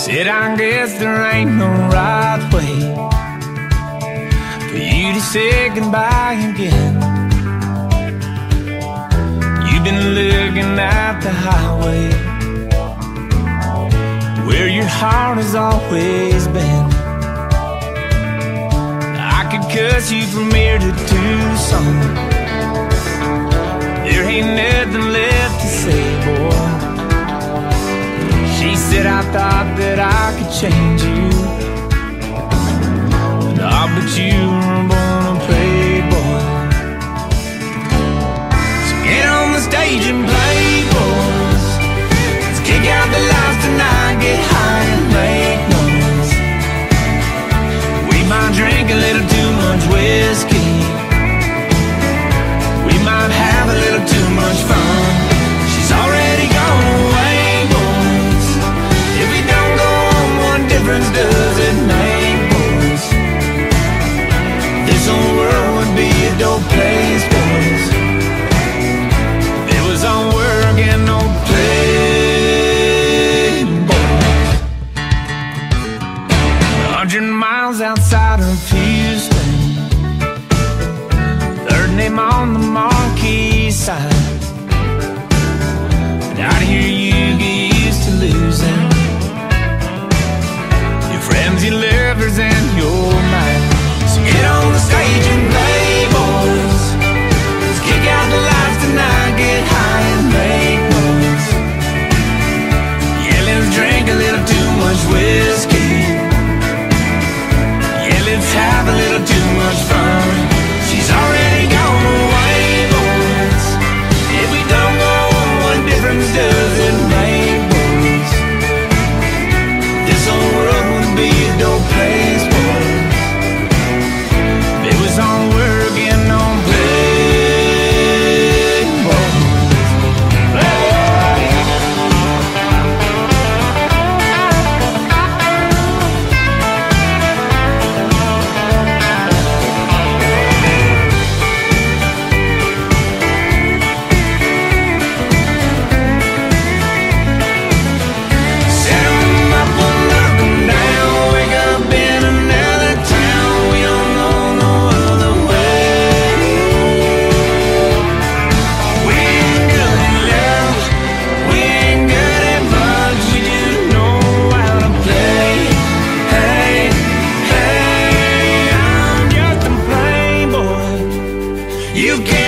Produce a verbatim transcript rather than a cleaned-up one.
Said I guess there ain't no right way for you to say goodbye again. You've been looking at the highway where your heart has always been. I could cuss you from here to Tucson. There ain't nothing left to say, boy. She said I thought that I could change you. Nah, but you were born a playboy. So get on the stage and play, boys. Let's kick out the lights tonight, get high and make noise. We might drink a little too much whiskey. We might have a little too much fun. She's already gone away, boys. If we don't go on, what difference does it make, boys? This whole world would be a dope place, boys. It was all work and no play, boys. A hundred miles outside of Houston, third name on the marquee sign. And out here you get used to losing your friends, your lovers, and your mind. So get on the stage and play, boys. Let's kick out the lights tonight, get high and make noise. Yeah, let's drink a little too much whiskey. Yeah, let's have a little too much fun. She's already gone away, boys. If we don't go on, what difference does it make, boys? This whole world would be a dope place, boys. It was all work and no play, boys. Set 'em up or knock 'em down. Wake up in another town. We don't know no other way. We ain't good at love. We ain't good at much. We just know how to play. Hey, hey, I'm just a playboy. You can't